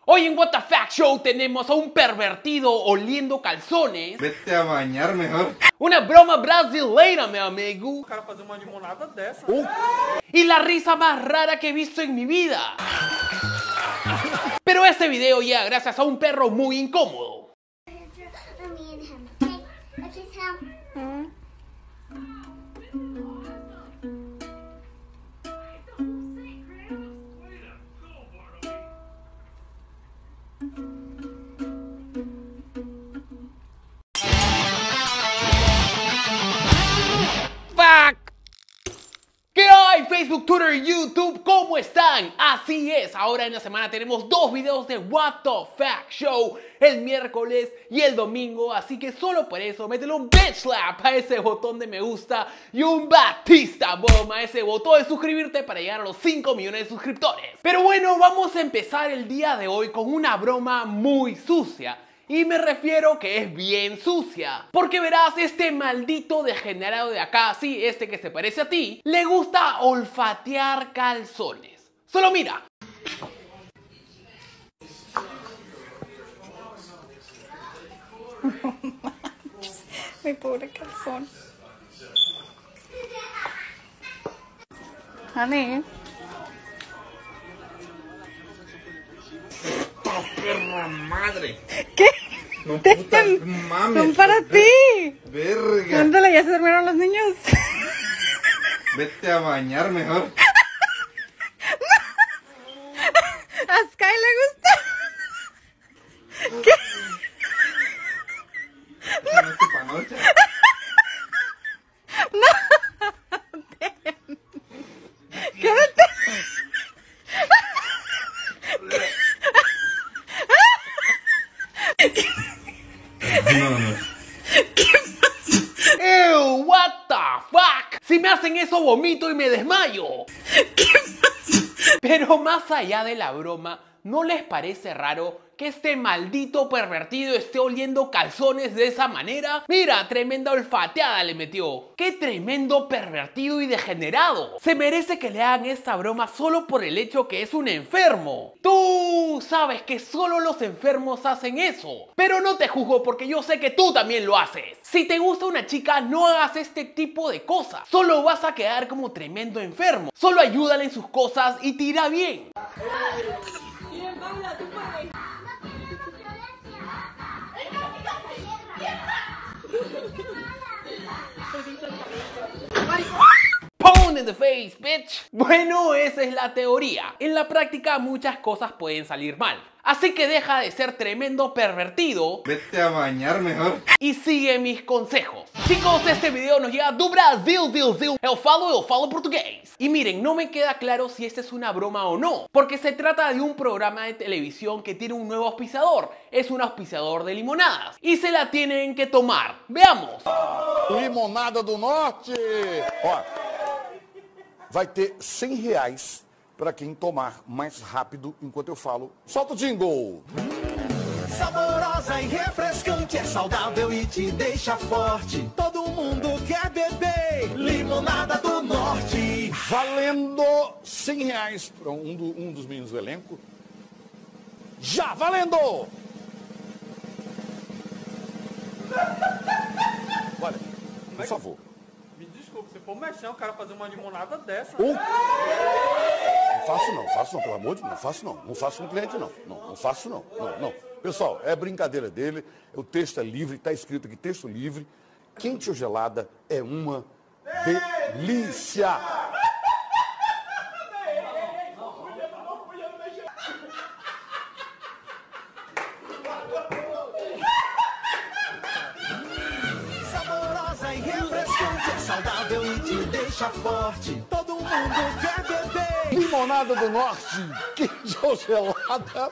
Hoy en What the Fact Show tenemos a un pervertido oliendo calzones. Vete a bañar mejor. Una broma brasileira, meu amigo. O cara fazer uma limonada dessa. Y la risa más rara que he visto en mi vida. Pero este video llega gracias a un perro muy incómodo. ¿Qué hay? Facebook, Twitter y YouTube, ¿cómo están? Así es, ahora en la semana tenemos dos videos de What the Fact Show, el miércoles y el domingo, así que solo por eso métele un bitch slap a ese botón de me gusta y un Batista bomb a ese botón de suscribirte para llegar a los 5 millones de suscriptores. Pero bueno, vamos a empezar el día de hoy con una broma muy sucia. Y me refiero que es bien sucia. Porque verás, este maldito degenerado de acá, sí, este que se parece a ti, le gusta olfatear calzones. Solo mira. Mi pobre calzón. Honey. Perra madre. ¿Qué? No puta mames. Son para ti. Verga. Ándale, ya se durmieron los niños. Vete a bañar mejor. A Sky le gusta. ¿Qué? No es tu panocha. Quédate. No. Ew, what the fuck. Si me hacen eso vomito y me desmayo. Pero más allá de la broma, ¿no les parece raro que este maldito pervertido esté oliendo calzones de esa manera? Mira, tremenda olfateada le metió. ¡Qué tremendo pervertido y degenerado! Se merece que le hagan esta broma solo por el hecho que es un enfermo. Tú sabes que solo los enfermos hacen eso. Pero no te juzgo porque yo sé que tú también lo haces. Si te gusta una chica, no hagas este tipo de cosas. Solo vas a quedar como tremendo enfermo. Solo ayúdale en sus cosas y te irá bien. Pound in the face, bitch. Bueno, esa es la teoría. En la práctica muchas cosas pueden salir mal. Así que deja de ser tremendo pervertido. Vete a bañar mejor. Y sigue mis consejos. Chicos, este video nos llega do Brasil, eu falo portugués. Y miren, no me queda claro si esta es una broma o no, porque se trata de un programa de televisión que tiene un nuevo auspiciador. Es un auspiciador de limonadas y se la tienen que tomar. Veamos. Limonada do Norte. Ó, vai ter R$100 para quem tomar mais rápido enquanto eu falo. Solta o jingle. Saborosa e refrescante, é saudável e te deixa forte. Todo mundo quer beber Limonada do Norte. Valendo R$100 para um dos meninos do elenco. Já valendo! Olha, por favor. Me desculpa, se for mexer, o cara fazer uma limonada dessa. Não faço não, pelo amor de Deus, não faço não. Não faço com cliente não. Não faço não. Não. Pessoal, é brincadeira dele, o texto é livre, está escrito aqui, texto livre. Quente ou gelada é uma delícia. Saborosa e refrescante, é saudável e te deixa forte. Todo mundo quer beber Limonada do Norte, quente ou gelada.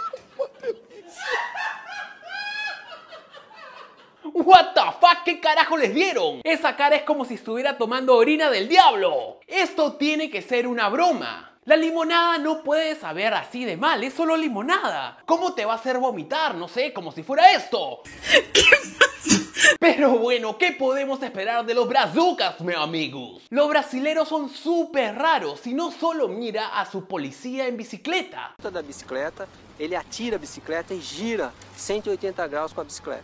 What the fuck, ¿qué carajo les dieron? Esa cara es como si estuviera tomando orina del diablo. Esto tiene que ser una broma. La limonada no puede saber así de mal, es solo limonada. ¿Cómo te va a hacer vomitar? No sé, como si fuera esto. ¿Qué pasa? Pero bueno, ¿qué podemos esperar de los brazucas, meus amigos? Los brasileros son súper raros y no solo mira a su policía en bicicleta. Da bicicleta, ele atira a bicicleta e gira 180 graus com a bicicleta.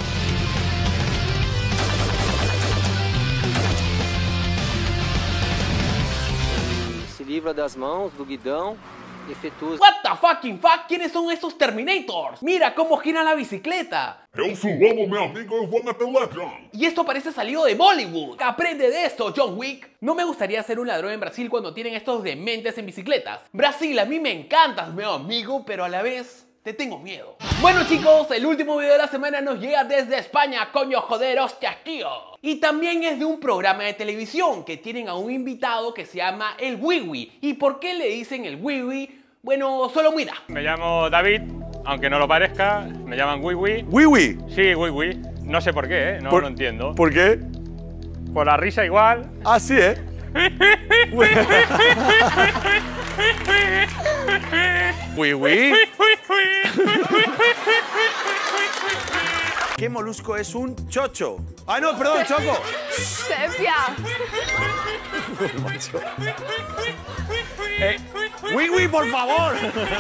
Se livra das mãos, do guidão, efetua... What the fucking fuck? ¿Quiénes son estos Terminators? Mira cómo gira la bicicleta. Eu sou o amo, meu amigo, eu vou meter o ladrão. Y esto parece salido de Bollywood. Aprende de esto, John Wick. No me gustaría ser un ladrón en Brasil cuando tienen estos dementes en bicicletas. Brasil, a mí me encantas, meu amigo, pero a la vez te tengo miedo. Bueno chicos, el último video de la semana nos llega desde España, coño joder, hostias tío. Y también es de un programa de televisión que tienen a un invitado que se llama el Wiwi. ¿Y por qué le dicen el Wiwi? Bueno, solo mira. Me llamo David, aunque no lo parezca, me llaman Wiwi. ¿Wiwi? Sí, Wiwi. No sé por qué, no lo entiendo. ¿Por qué? Por la risa igual. Ah, sí, ¿eh? ¿Wiwi? ¿Qué molusco es un chocho? ¡Ah, no, perdón, choco! Sepia. ¡Wiwi, por favor!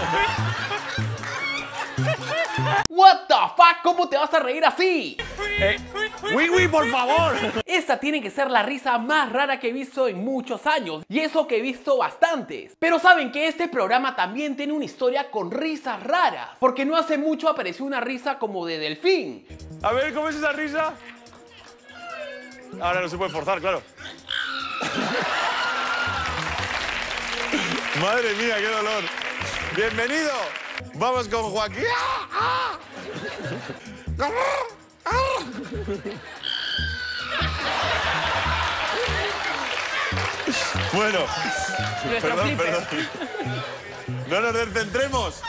What the fuck, ¿cómo te vas a reír así? ¡Wiwi, por favor! Esta tiene que ser la risa más rara que he visto en muchos años. Y eso que he visto bastantes. Pero saben que este programa también tiene una historia con risas raras. Porque no hace mucho apareció una risa como de delfín. A ver, ¿cómo es esa risa? Ahora no se puede forzar, claro. Madre mía, qué dolor. Bienvenido. Vamos con Joaquín. Bueno, perdón. No nos descentremos.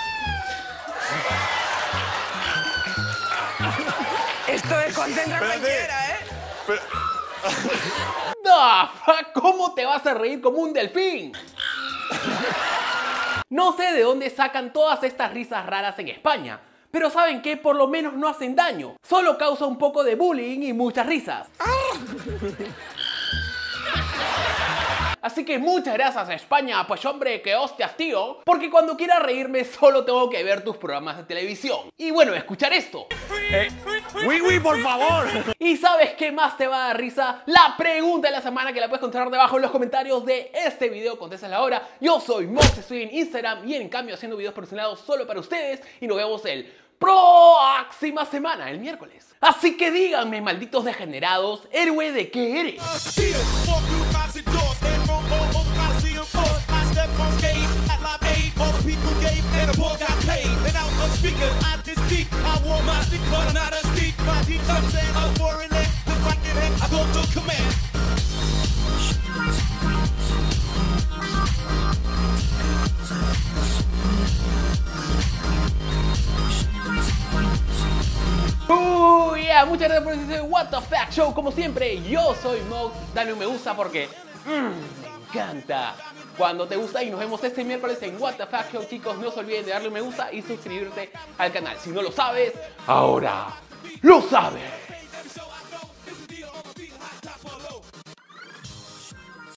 Esto desconcentra a cualquiera, ¿eh? Pero... The fuck, ¿cómo te vas a reír como un delfín? No sé de dónde sacan todas estas risas raras en España, pero ¿saben qué? Por lo menos no hacen daño, solo causa un poco de bullying y muchas risas. Así que muchas gracias a España, pues hombre, que hostias tío, porque cuando quiera reírme solo tengo que ver tus programas de televisión. Y bueno, escuchar esto. ¡Wiwi, por favor! ¿Y sabes qué más te va a dar risa? La pregunta de la semana, que la puedes encontrar debajo en los comentarios de este video. Contesta la hora. Yo soy Mox, estoy en Instagram y en cambio haciendo videos personalizados solo para ustedes. Y nos vemos el próxima semana, el miércoles. Así que díganme, malditos degenerados, ¿héroe de qué eres? Muchas gracias por este What the Fact Show. Como siempre, yo soy Mox. Dale un me gusta porque me encanta cuando te gusta. Y nos vemos este miércoles en What the Fact Show, chicos. No se olviden de darle un me gusta y suscribirte al canal. Si no lo sabes, ahora lo sabes.